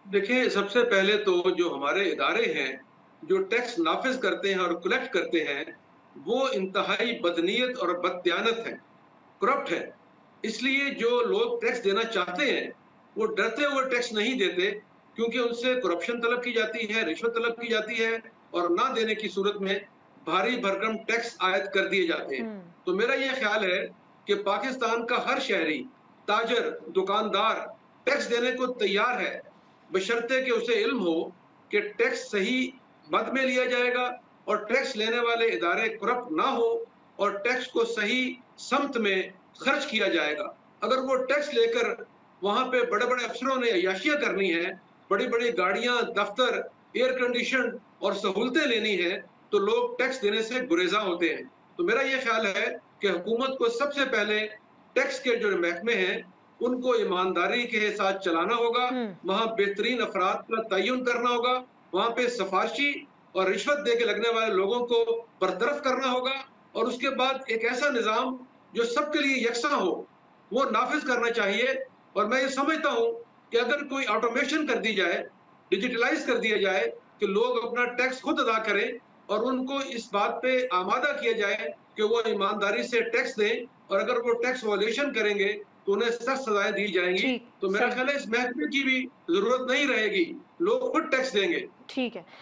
देखिए, सबसे पहले तो जो हमारे इदारे हैं, जो टैक्स नाफ़िज़ करते हैं और कलेक्ट करते हैं, वो इंतहाई बदनीयत और बददयानत हैं, करप्ट हैं। इसलिए जो लोग टैक्स देना चाहते हैं, वो डरते हुए टैक्स नहीं देते, क्योंकि उनसे करप्शन तलब की जाती है, रिश्वत तलब की जाती है और ना देने की सूरत में भारी भरकम टैक्स आयत कर दिए जाते हैं। हुँ। तो मेरा ये ख़्याल है कि पाकिस्तान का हर शहरी, ताजर, दुकानदार टैक्स देने को तैयार है, बशर्ते कि उसे इल्म हो कि टैक्स सही मद में लिया जाएगा और टैक्स लेने वाले इदारे करप्ट ना हो और टैक्स को सही समत में खर्च किया जाएगा। अगर वो टैक्स लेकर वहाँ पे बड़े-बड़े अफ़सरों ने अय्याशियाँ करनी है, बड़ी-बड़ी गाड़ियाँ, दफ़्तर, एयर कंडीशन और सहूलतें लेनी है, तो लोग टैक्स देने से गुरेज़ां होते हैं। तो मेरा ये ख़्याल है कि हुकूमत को सबसे पहले टैक्स के जो महकमे हैं, उनको ईमानदारी के साथ चलाना होगा, हुँ। वहाँ बेहतरीन अफ़राद का तय्युन करना होगा, वहाँ पे सिफ़ारिशी और रिश्वत दे के लगने वाले लोगों को बरतरफ करना होगा और उसके बाद एक ऐसा निज़ाम जो सबके लिए यकसा हो, वो नाफ़िज़ करना चाहिए। और मैं ये समझता हूँ कि अगर कोई ऑटोमेशन कर दी जाए, डिजिटलाइज़ कर दिया जाए कि लोग अपना टैक्स खुद अदा करें और उनको इस बात पे आमादा किया जाए कि वो ईमानदारी से टैक्स दें और अगर वो टैक्स वायलेशन करेंगे, तो उन्हें सख्त सज़ाएँ दी जाएँगी। ठीक, तो मेरा सही। ख़्याल है इस महकमे की भी ज़रूरत नहीं रहेगी, लोग खुद टैक्स देंगे। ठीक है।